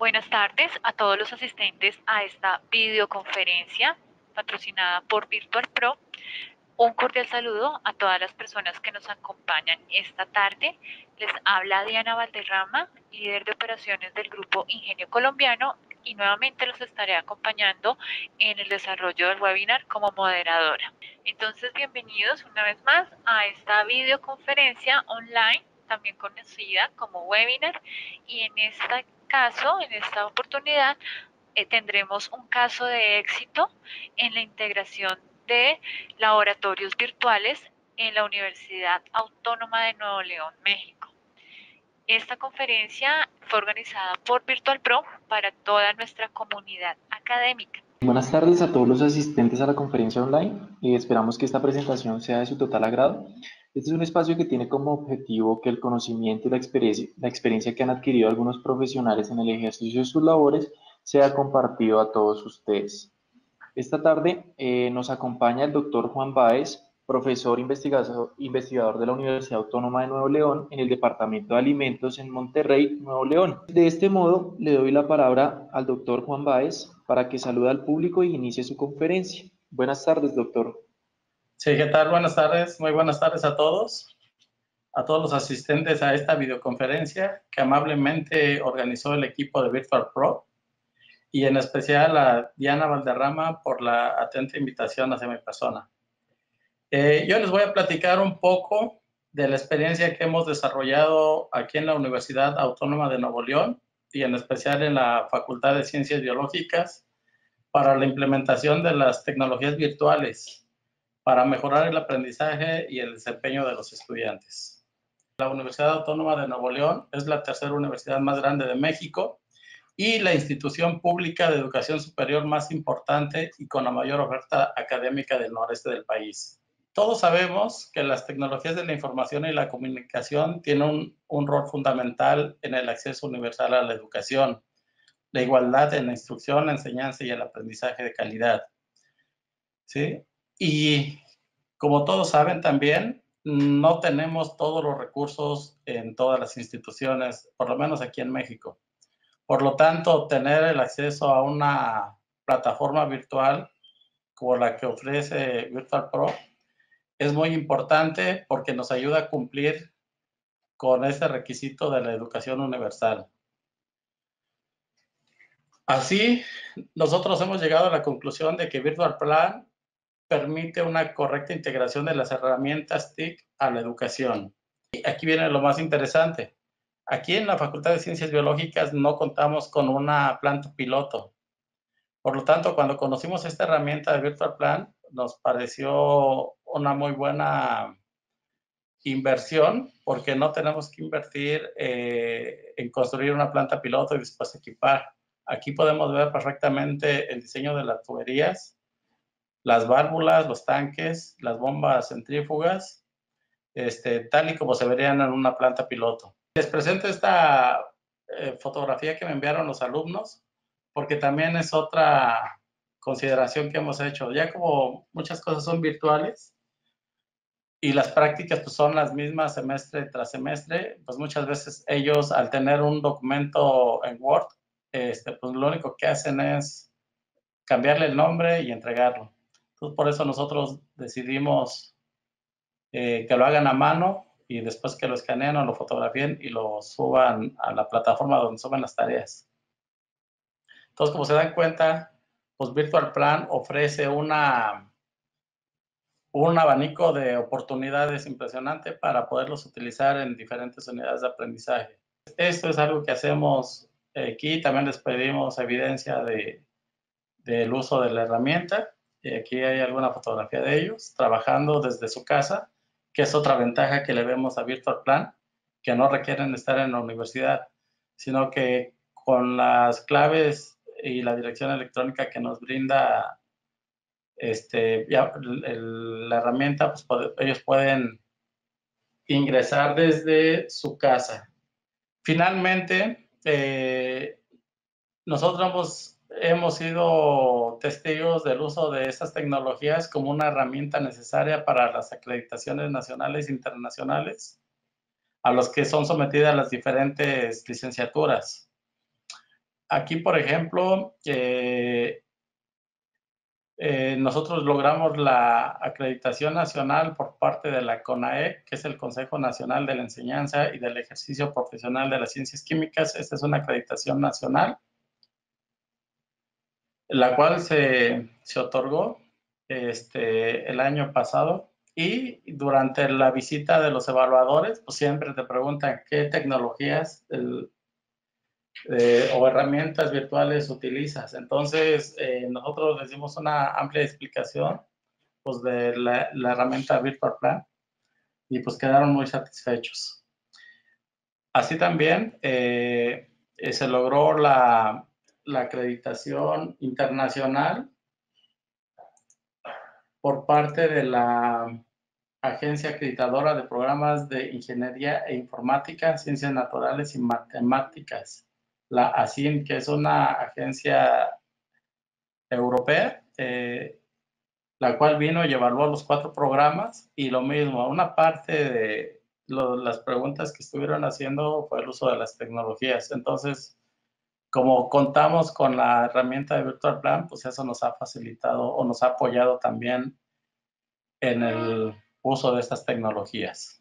Buenas tardes a todos los asistentes a esta videoconferencia patrocinada por Virtual Pro. Un cordial saludo a todas las personas que nos acompañan esta tarde. Les habla Diana Valderrama, líder de operaciones del Grupo Ingenio Colombiano, y nuevamente los estaré acompañando en el desarrollo del webinar como moderadora. Entonces, bienvenidos una vez más a esta videoconferencia online, también conocida como webinar, y en este caso, en esta oportunidad, tendremos un caso de éxito en la integración de laboratorios virtuales en la Universidad Autónoma de Nuevo León, México. Esta conferencia fue organizada por Virtual Pro para toda nuestra comunidad académica. Buenas tardes a todos los asistentes a la conferencia online y esperamos que esta presentación sea de su total agrado. Este es un espacio que tiene como objetivo que el conocimiento y la experiencia que han adquirido algunos profesionales en el ejercicio de sus labores sea compartido a todos ustedes. Esta tarde nos acompaña el doctor Juan Báez, profesor investigador de la Universidad Autónoma de Nuevo León en el Departamento de Alimentos en Monterrey, Nuevo León. De este modo, le doy la palabra al doctor Juan Báez para que salude al público y inicie su conferencia. Buenas tardes, doctor. Sí, ¿qué tal? Buenas tardes. Muy buenas tardes a todos los asistentes a esta videoconferencia que amablemente organizó el equipo de Virtual Pro, y en especial a Diana Valderrama por la atenta invitación hacia mi persona. Yo les voy a platicar un poco de la experiencia que hemos desarrollado aquí en la Universidad Autónoma de Nuevo León y en especial en la Facultad de Ciencias Biológicas para la implementación de las tecnologías virtuales para mejorar el aprendizaje y el desempeño de los estudiantes. La Universidad Autónoma de Nuevo León es la tercera universidad más grande de México y la institución pública de educación superior más importante y con la mayor oferta académica del noreste del país. Todos sabemos que las tecnologías de la información y la comunicación tienen un rol fundamental en el acceso universal a la educación, la igualdad en la instrucción, la enseñanza y el aprendizaje de calidad. ¿Sí? Y como todos saben también, no tenemos todos los recursos en todas las instituciones, por lo menos aquí en México. Por lo tanto, tener el acceso a una plataforma virtual como la que ofrece Virtual Pro es muy importante porque nos ayuda a cumplir con ese requisito de la educación universal. Así, nosotros hemos llegado a la conclusión de que Virtual Plan permite una correcta integración de las herramientas TIC a la educación. Y aquí viene lo más interesante. Aquí en la Facultad de Ciencias Biológicas no contamos con una planta piloto. Por lo tanto, cuando conocimos esta herramienta de Virtual Plan, nos pareció una muy buena inversión porque no tenemos que invertir en construir una planta piloto y después equipar. Aquí podemos ver perfectamente el diseño de las tuberías, las válvulas, los tanques, las bombas centrífugas, tal y como se verían en una planta piloto. Les presento esta fotografía que me enviaron los alumnos, porque también es otra consideración que hemos hecho. Ya como muchas cosas son virtuales y las prácticas pues, son las mismas semestre tras semestre, pues muchas veces ellos al tener un documento en Word, pues lo único que hacen es cambiarle el nombre y entregarlo. Entonces, por eso nosotros decidimos que lo hagan a mano y después que lo escaneen o lo fotografíen y lo suban a la plataforma donde suben las tareas. Entonces, como se dan cuenta, pues Virtual Plan ofrece un abanico de oportunidades impresionante para poderlos utilizar en diferentes unidades de aprendizaje. Esto es algo que hacemos aquí. También les pedimos evidencia del uso de la herramienta. Y aquí hay alguna fotografía de ellos trabajando desde su casa, que es otra ventaja que le vemos a Virtual Plan, que no requieren estar en la universidad, sino que con las claves y la dirección electrónica que nos brinda la herramienta, pues ellos pueden ingresar desde su casa. Finalmente, nosotros hemos sido testigos del uso de estas tecnologías como una herramienta necesaria para las acreditaciones nacionales e internacionales a los que son sometidas las diferentes licenciaturas. aquí, por ejemplo, nosotros logramos la acreditación nacional por parte de la CONAEC, que es el Consejo Nacional de la Enseñanza y del Ejercicio Profesional de las Ciencias Químicas. Esta es una acreditación nacional, la cual se otorgó el año pasado, y durante la visita de los evaluadores, pues siempre te preguntan qué tecnologías o herramientas virtuales utilizas. Entonces, nosotros les dimos una amplia explicación pues, de la herramienta Virtual Plan, y pues quedaron muy satisfechos. Así también se logró la acreditación internacional por parte de la Agencia Acreditadora de Programas de Ingeniería e Informática, Ciencias Naturales y Matemáticas, la ASIN, que es una agencia europea, la cual vino y evaluó los 4 programas, y lo mismo, una parte de las preguntas que estuvieron haciendo fue el uso de las tecnologías. Entonces, como contamos con la herramienta de Virtual Plan, pues eso nos ha facilitado o nos ha apoyado también en el uso de estas tecnologías.